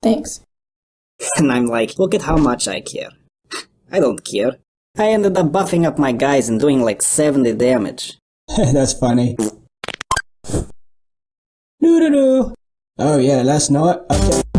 Thanks. And I'm like, look at how much I care. I don't care. I ended up buffing up my guys and doing like 70 damage. That's funny. Doo-doo-doo. Oh yeah, last night. Okay.